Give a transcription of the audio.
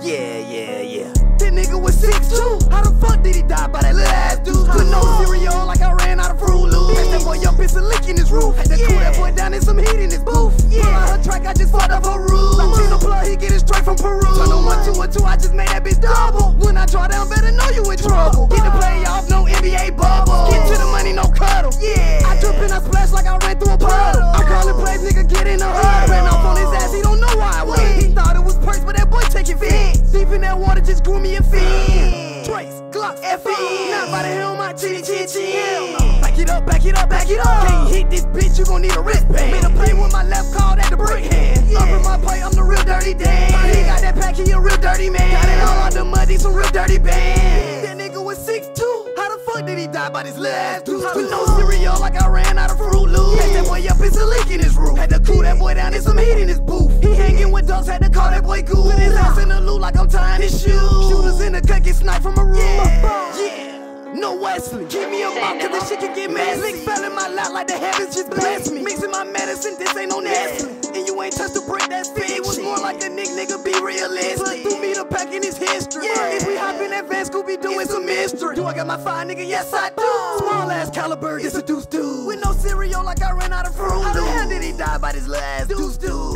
Yeah. That nigga was 6'2". How the fuck did he die by that little ass dude? With no cereal like I ran out of Fruit Loops. Pass that boy up, it's a lick in his roof. Had to cool that boy down in some heat in his booth. Pull out her track, I just fucked up her roof. Latino plug, he get it straight from Peru. Turn on 1 to a 2, I just made that bitch double. When I draw down, better know you in trouble. Get the playoff, no NBA bubble. Get to the money, no cuddle. I drip and I splash like I ran through a puddle. I'm calling plays, nigga, get in the hood. Ran off on his ass, he don't know why I win. He thought it was perks, but that boy taking fit. Deep in that water, just grew me a fin. Trace, Glocks, FN. Not by the helm, my chin. Back it up. Can't hit this bitch, you gon' need a wristband. Made a play with my left, called that the brick hand. Up in my play, I'm the real dirty Dan. He got that pack, he a real dirty man. Got it all out the muddy, some real dirty band. That nigga was 6'2". How the fuck did he die by this little ass dude? With no cereal, like I ran out of Fruit Loops. Pass that boy up, it's a leak in his roof. Had to cool that boy down, there's some heat in his booth. He hanging with dogs, had to call that boy Goo. Put his ass in the loot like I'm tying his shoes. Shooters in the cut, get sniped from a roof. No Wesley, give me a mop, cause this shit can get messy. Lick fell in my lap like the heavens just blessed me. Mixing my medicine, this ain't no Nestle. And you ain't touched the brick, that's fit. Was more like a nigga, be realistic. Put through me the pack in his history. If we hop in that van, Scooby Doo, it's a mystery. Do I got my fire, nigga? Yes, I do. Small ass caliber, it's a deuce dude. With no cereal, like I ran out of Fruit Loops. How the hell did he die by this little ass deuce dude?